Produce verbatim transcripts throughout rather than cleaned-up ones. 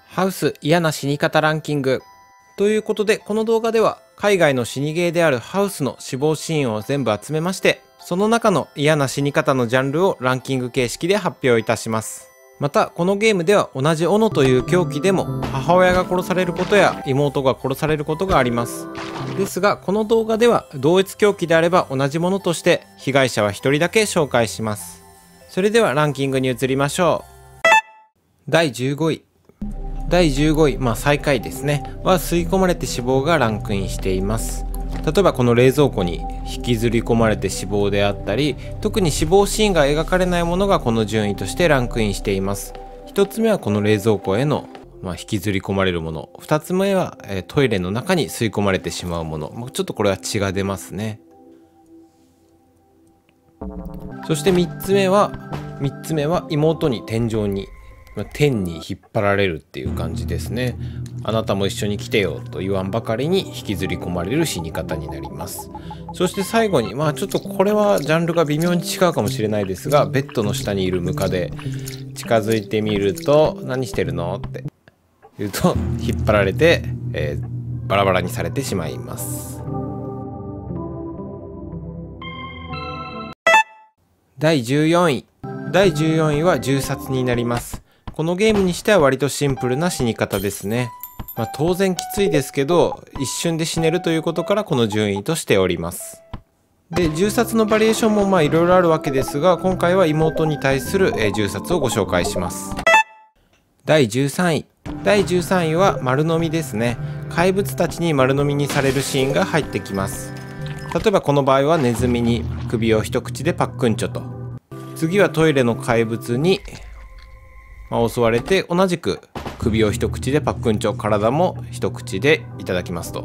ハウス嫌な死に方ランキングということで、この動画では海外の死にゲーであるハウスの死亡シーンを全部集めまして、その中の嫌な死に方のジャンルをランキング形式で発表いたします。またこのゲームでは同じ斧という凶器でも母親が殺されることや妹が殺されることがあります。ですがこの動画では同一凶器であれば同じものとして被害者はひとりだけ紹介します。それではランキングに移りましょう。だいじゅうごいだいじゅうごい、まあ最下位ですねは吸い込まれて死亡がランクインしています。例えばこの冷蔵庫に引きずり込まれて死亡であったり、特に死亡シーンが描かれないものがこの順位としてランクインしています。ひとつめはこの冷蔵庫への、まあ、引きずり込まれるもの、ふたつめは、えー、トイレの中に吸い込まれてしまうもの、もうちょっとこれは血が出ますね。そしてみっつめはみっつめは妹に天井に天に引っ張られるっていう感じですね。あなたも一緒に来てよと言わんばかりに引きずり込まれる死に方になります。そして最後に、まあちょっとこれはジャンルが微妙に違うかもしれないですが、ベッドの下にいるムカデ、近づいてみると何してるのって言うと引っ張られて、えー、バラバラにされてしまいます。だいじゅうよんいだいじゅうよんいは銃殺になります。このゲームにしては割とシンプルな死に方ですね。まあ、当然きついですけど一瞬で死ねるということからこの順位としております。で銃殺のバリエーションもまあいろいろあるわけですが、今回は妹に対する銃殺をご紹介します。だいじゅうさんいだいじゅうさんいは丸飲みですね。怪物たちに丸飲みにされるシーンが入ってきます。例えばこの場合はネズミに首を一口でパックンチョと、次はトイレの怪物にまあ、襲われて同じく首を一口でパックンチョ、体も一口でいただきますと。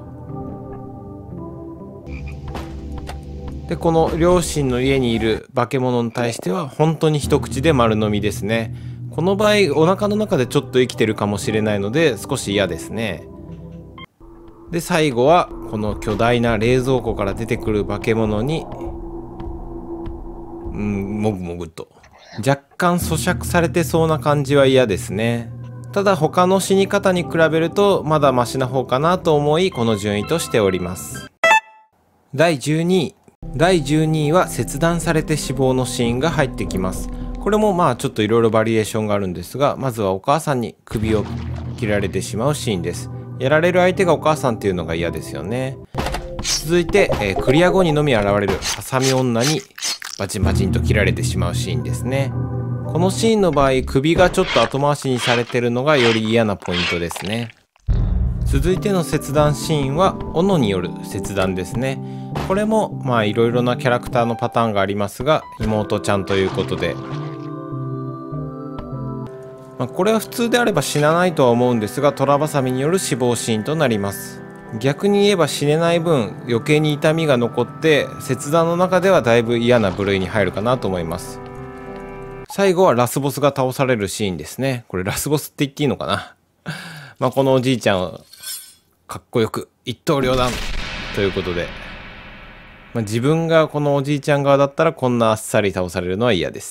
でこの両親の家にいる化け物に対しては本当に一口で丸飲みですね。この場合お腹の中でちょっと生きてるかもしれないので少し嫌ですね。で最後はこの巨大な冷蔵庫から出てくる化け物にうんもぐもぐと若干咀嚼されてそうな感じは嫌ですね。ただ他の死に方に比べるとまだマシな方かなと思いこの順位としております。だいじゅうにいだいじゅうにいは切断されて死亡のシーンが入ってきます。これもまあちょっといろいろバリエーションがあるんですが、まずはお母さんに首を切られてしまうシーンです。やられる相手がお母さんっていうのが嫌ですよね。続いて、えー、クリア後にのみ現れるハサミ女にバチンバチンと切られてしまうシーンですね。このシーンの場合首がちょっと後回しにされてるのがより嫌なポイントですね。続いての切断シーンは斧による切断ですね。これもまあいろいろなキャラクターのパターンがありますが、妹ちゃんということで、まあ、これは普通であれば死なないとは思うんですが、トラバサミによる死亡シーンとなります。逆に言えば死ねない分余計に痛みが残って切断の中ではだいぶ嫌な部類に入るかなと思います。最後はラスボスが倒されるシーンですね。これラスボスって言っていいのかなまあこのおじいちゃんをかっこよく一刀両断ということで、まあ、自分がこのおじいちゃん側だったらこんなあっさり倒されるのは嫌です。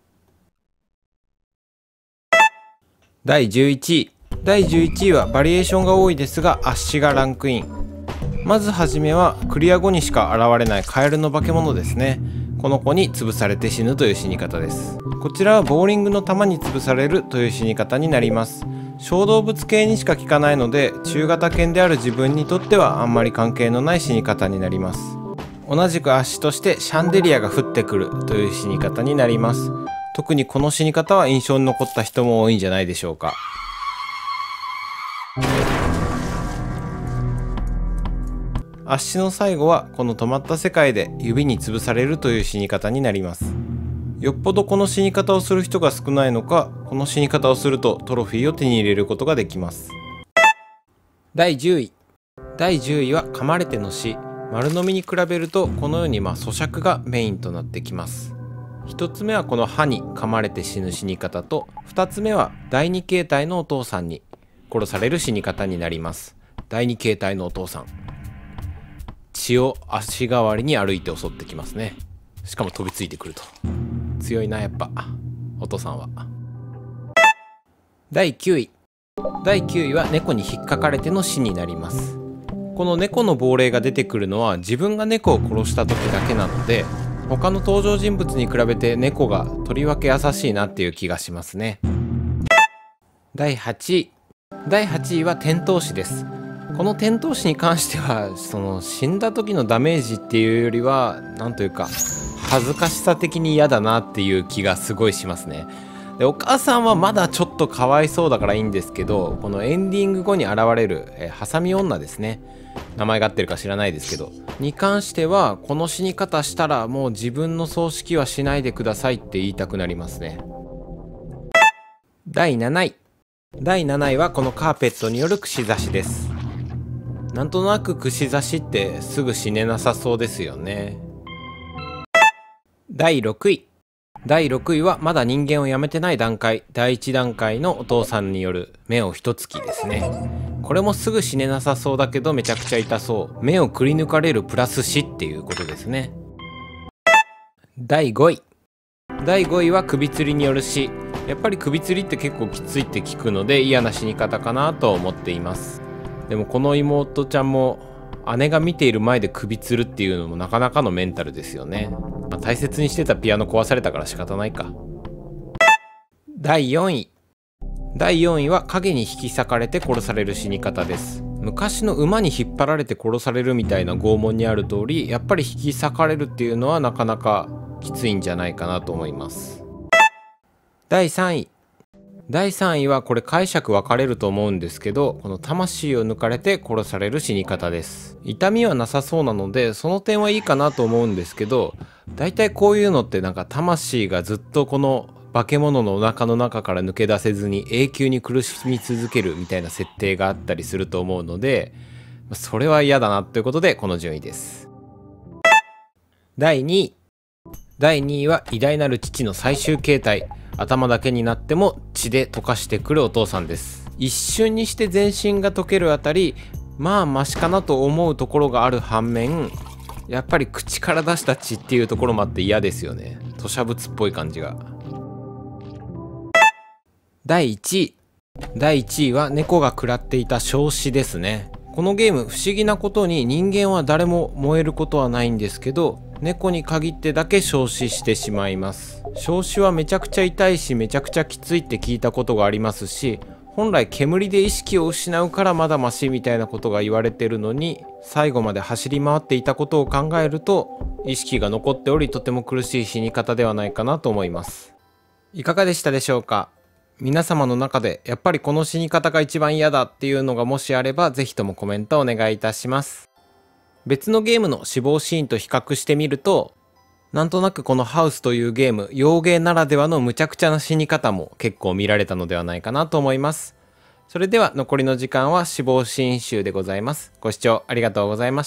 だいじゅういちいだいじゅういちいはバリエーションが多いですが圧死がランクイン。まずはじめはクリア後にしか現れないカエルの化け物ですね。この子に潰されて死ぬという死に方です。こちらはボーリングの球に潰されるという死に方になります。小動物系にしか効かないので中型犬である自分にとってはあんまり関係のない死に方になります。同じく圧死としてシャンデリアが降ってくるという死に方になります。特にこの死に方は印象に残った人も多いんじゃないでしょうか。圧死の最後はこの止まった世界で指に潰されるという死に方になります。よっぽどこの死に方をする人が少ないのか、この死に方をするとトロフィーを手に入れることができます。だいじゅういだいじゅういは噛まれての死。丸飲みに比べるとこのようにまあ咀嚼がメインとなってきます。ひとつめはこの歯に噛まれて死ぬ死に方と、ふたつめはだいに形態のお父さんに殺される死に方になります。だいに形態のお父さん、血を足代わりに歩いて襲ってきますね。しかも飛びついてくると強いなやっぱお父さんは。だいきゅういだいきゅういは猫に引っかかれての死になります。この猫の亡霊が出てくるのは自分が猫を殺した時だけなので、他の登場人物に比べて猫がとりわけ優しいなっていう気がしますね。だいはちい。だいはちいは転倒死です。この転倒死に関してはその死んだ時のダメージっていうよりはなんというか恥ずかしさ的に嫌だなっていう気がすごいしますね。でお母さんはまだちょっとかわいそうだからいいんですけど、このエンディング後に現れる、えー、ハサミ女ですね、名前が合ってるか知らないですけどに関しては、この死に方したらもう自分の葬式はしないでくださいって言いたくなりますね。だいなない。だいなないはこのカーペットによる串刺しです。なんとなく串刺しってすぐ死ねなさそうですよね。だいろくい。だいろくいはまだ人間をやめてない段階、だいいち段階のお父さんによる目を一突きですね。これもすぐ死ねなさそうだけどめちゃくちゃ痛そう。目をくり抜かれるプラス死っていうことですね。だいごい。だいごいは首吊りによる死。やっぱり首吊りって結構きついって聞くので嫌な死に方かなと思っています。でもこの妹ちゃんも姉が見ている前で首吊るっていうのもなかなかのメンタルですよね。まあ、大切にしてたピアノ壊されたから仕方ないか。だいよんい。だいよんいは影に引き裂かれて殺される死に方です。昔の馬に引っ張られて殺されるみたいな拷問にある通り、やっぱり引き裂かれるっていうのはなかなかきついんじゃないかなと思います。だいさんい。だいさんいはこれ解釈分かれると思うんですけど、この魂を抜かれて殺される死に方です。痛みはなさそうなのでその点はいいかなと思うんですけど、だいたいこういうのってなんか魂がずっとこの化け物のお腹の中から抜け出せずに永久に苦しみ続けるみたいな設定があったりすると思うので、それは嫌だなということでこの順位です。だいにい。だいにいは偉大なる父の最終形態、頭だけになっても血で溶かしてくるお父さんです。一瞬にして全身が溶けるあたり、まあマシかなと思うところがある反面、やっぱり口から出した血っていうところもあって嫌ですよね。吐砂物っぽい感じが。だいいちい。だいいちいは猫が食らっていた焼死ですね。このゲーム不思議なことに人間は誰も燃えることはないんですけど、猫に限ってだけ焼死してしまいます。焼死はめちゃくちゃ痛いしめちゃくちゃきついって聞いたことがありますし、本来煙で意識を失うからまだマシみたいなことが言われてるのに、最後まで走り回っていたことを考えると意識が残っており、とても苦しい死に方ではないかなと思います。いかがでしたでしょうか。皆様の中でやっぱりこの死に方が一番嫌だっていうのがもしあれば、ぜひともコメントお願いいたします。別のゲームの死亡シーンと比較してみると、なんとなくこのハウスというゲーム、洋芸ならではの無茶苦茶な死に方も結構見られたのではないかなと思います。それでは残りの時間は死亡シーン集でございます。ご視聴ありがとうございました。